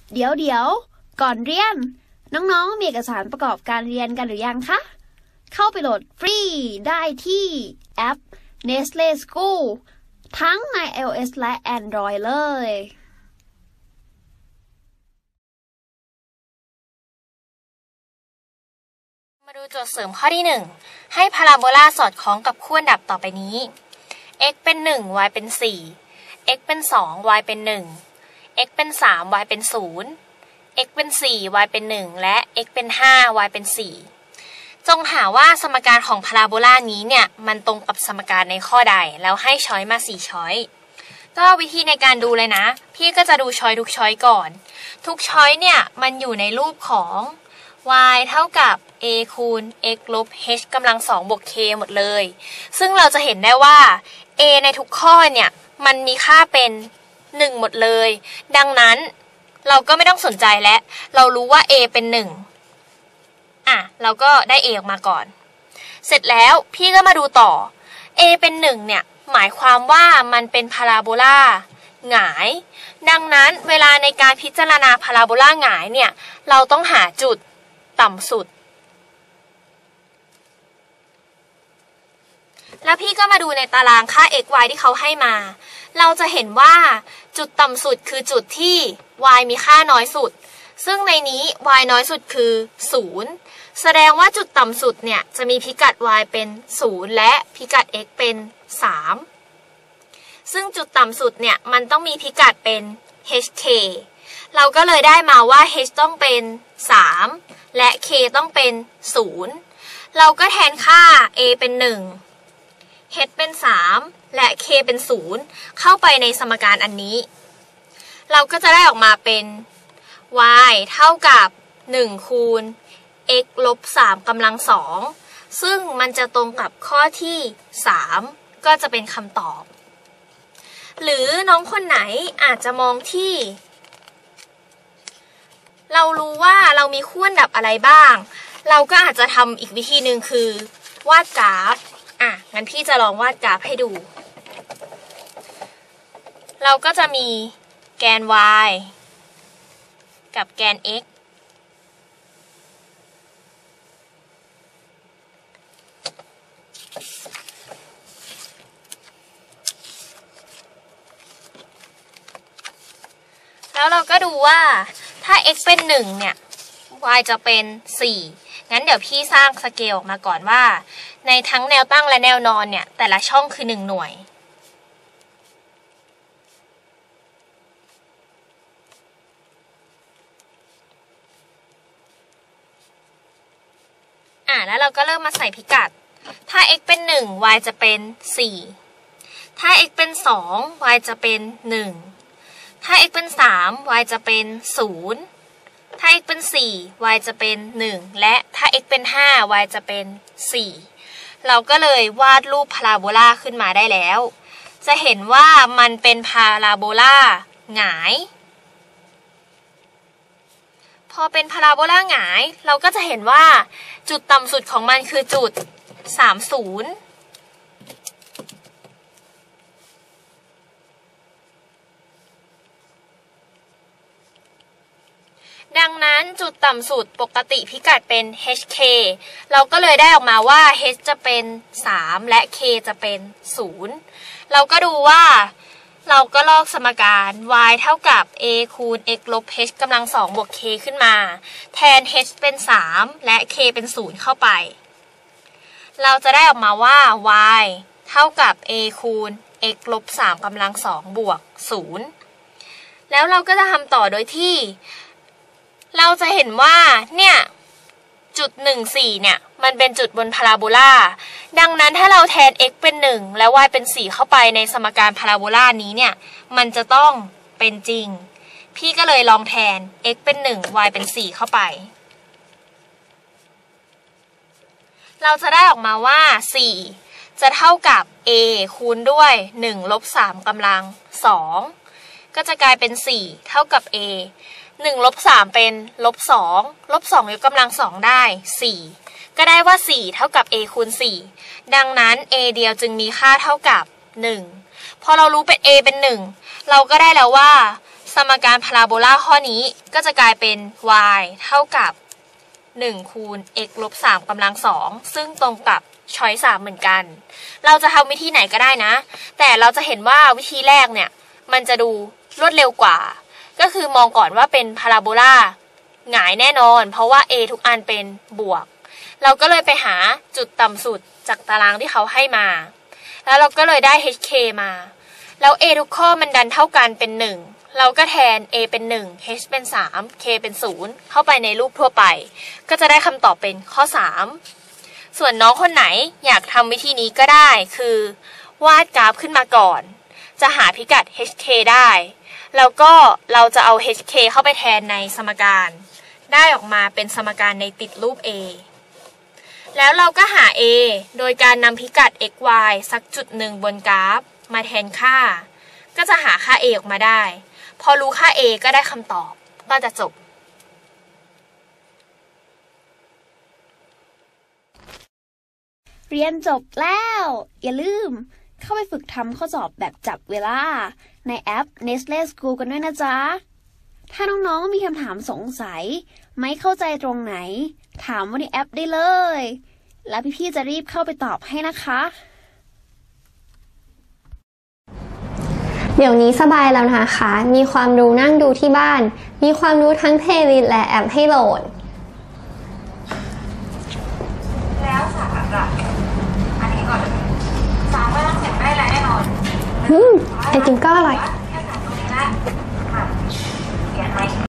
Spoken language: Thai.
เดี๋ยวก่อนเรียนน้องๆมีเอกสารประกอบการเรียนกันหรือยังคะเข้าไปโหลดฟรีได้ที่แอป Nestle School ทั้งใน iOS และ Android เลยมาดูโจทย์เสริมข้อที่1ให้พาราโบลาสอดคล้องกับคู่อันดับต่อไปนี้ x เป็น1 y เป็น4 x เป็น2 y เป็น1 x เป็น3 y เป็น0 x เป็น4 y เป็น1และ x เป็น5 y เป็น4จงหาว่าสมการของพาราโบลานี้เนี่ยมันตรงกับสมการในข้อใดแล้วให้ช้อยมา4ช้อยก็วิธีในการดูเลยนะพี่ก็จะดูช้อยทุกช้อยก่อนทุกช้อยเนี่ยมันอยู่ในรูปของ y เท่ากับ a คูณ x ลบ h กำลัง2บวก k หมดเลยซึ่งเราจะเห็นได้ว่า a ในทุกข้อเนี่ยมันมีค่าเป็น1หมดเลยดังนั้นเราก็ไม่ต้องสนใจแล้วเรารู้ว่า a เป็น1เราก็ได้ a ออกมาก่อนเสร็จแล้วพี่ก็มาดูต่อ a เป็น1เนี่ยหมายความว่ามันเป็นพาราโบลาหงายดังนั้นเวลาในการพิจารณาพาราโบลาหงายเนี่ยเราต้องหาจุดต่ำสุดแล้วพี่ก็มาดูในตารางค่า x y ที่เขาให้มาเราจะเห็นว่าจุดต่ำสุดคือจุดที่ y มีค่าน้อยสุดซึ่งในนี้ y น้อยสุดคือ0แสดงว่าจุดต่ำสุดเนี่ยจะมีพิกัด y เป็น0และพิกัด x เป็น3ซึ่งจุดต่ำสุดเนี่ยมันต้องมีพิกัดเป็น hk เราก็เลยได้มาว่า h ต้องเป็น3และ k ต้องเป็น0เราก็แทนค่า a เป็น1 h เป็น3และ k เป็น0เข้าไปในสมการอันนี้เราก็จะได้ออกมาเป็น y เท่ากับ1คูณ x ลบ3กำลัง2ซึ่งมันจะตรงกับข้อที่3ก็จะเป็นคำตอบหรือน้องคนไหนอาจจะมองที่เรารู้ว่าเรามีคู่อันดับอะไรบ้างเราก็อาจจะทำอีกวิธีหนึ่งคือวาดกราฟงั้นพี่จะลองวาดกราฟให้ดูเราก็จะมีแกน y กับแกน xแล้วเราก็ดูว่าถ้า x เป็น1เนี่ย y จะเป็น4งั้นเดี๋ยวพี่สร้างสเกลออกมาก่อนว่าในทั้งแนวตั้งและแนวนอนเนี่ยแต่ละช่องคือ1หน่วยแล้วเราก็เริ่มมาใส่พิกัดถ้า x เป็น1 y จะเป็น4ถ้า x เป็น2 y จะเป็น1ถ้า x เป็น3 y จะเป็น0ถ้า x เป็น4 y จะเป็น1และถ้า x เป็น5 y จะเป็น4เราก็เลยวาดรูปพาราโบลาขึ้นมาได้แล้วจะเห็นว่ามันเป็นพาราโบลาหงายพอเป็นพาราโบลาหงายเราก็จะเห็นว่าจุดต่ำสุดของมันคือจุด30ดังนั้นจุดต่ำสุดปกติพิกัดเป็น hk เราก็เลยได้ออกมาว่า h จะเป็น3และ k จะเป็น0เราก็ดูว่าเราก็ลอกสมการ y เท่ากับ a คูณ x ลบ h กำลัง2บวก k ขึ้นมาแทน h เป็น3และ k เป็น0เข้าไปเราจะได้ออกมาว่า y เท่ากับ a คูณ x ลบ3กำลัง2บวก0แล้วเราก็จะทำต่อโดยที่เราจะเห็นว่าเนี่ยจุด14เนี่ยมันเป็นจุดบนพาราโบลาดังนั้นถ้าเราแทน x เป็น1และ y เป็น4เข้าไปในสมการพาราโบลานี้เนี่ยมันจะต้องเป็นจริงพี่ก็เลยลองแทน x เป็น1 y เป็น4เข้าไปเราจะได้ออกมาว่า4จะเท่ากับ a คูณด้วย1ลบ3กำลัง2ก็จะกลายเป็น4เท่ากับ a 1ลบ3เป็น-2ลบ2ยกกำลัง2ได้4ก็ได้ว่า4เท่ากับ a คูณ4ดังนั้น a เดียวจึงมีค่าเท่ากับ1พอเรารู้เป็น a เป็น1เราก็ได้แล้วว่าสมการพาราโบลาข้อนี้ก็จะกลายเป็น y เท่ากับ1คูณ x ลบ3กำลัง2ซึ่งตรงกับช้อย3เหมือนกันเราจะทำวิธีไหนก็ได้นะแต่เราจะเห็นว่าวิธีแรกเนี่ยมันจะดูรวดเร็วกว่าก็คือมองก่อนว่าเป็นพาราโบลาหงายแน่นอนเพราะว่า a ทุกอันเป็นบวกเราก็เลยไปหาจุดต่ำสุดจากตารางที่เขาให้มาแล้วเราก็เลยได้ hk มาแล้ว a ทุกข้อมันดันเท่ากันเป็น1เราก็แทน a เป็น1 h เป็น3 k เป็น0เข้าไปในรูปทั่วไปก็จะได้คำตอบเป็นข้อ3ส่วนน้องคนไหนอยากทำวิธีนี้ก็ได้คือวาดกราฟขึ้นมาก่อนจะหาพิกัด hk ได้แล้วก็เราจะเอา hk เข้าไปแทนในสมการได้ออกมาเป็นสมการในติดรูป a แล้วเราก็หา a โดยการนำพิกัด x y สักจุดหนึ่งบนกราฟมาแทนค่าก็จะหาค่า a ออกมาได้พอรู้ค่า a ก็ได้คำตอบก็จะจบเรียนจบแล้วอย่าลืมเข้าไปฝึกทำข้อสอบแบบจับเวลาในแอป Nestle School กันด้วยนะจ๊ะถ้าน้องๆมีคำถามสงสัยไม่เข้าใจตรงไหนถามว่าในแอปได้เลยแล้วพี่ๆจะรีบเข้าไปตอบให้นะคะเดี๋ยวนี้สบายแล้วนะคะมีความรู้นั่งดูที่บ้านมีความรู้ทั้งเพลย์ลิสต์และแอปให้โหลดแล้วสามหลักอันนี้ก่อน3ไม่ต้องเสร็จได้แล้วแน่นอนไอติมก็อร่อย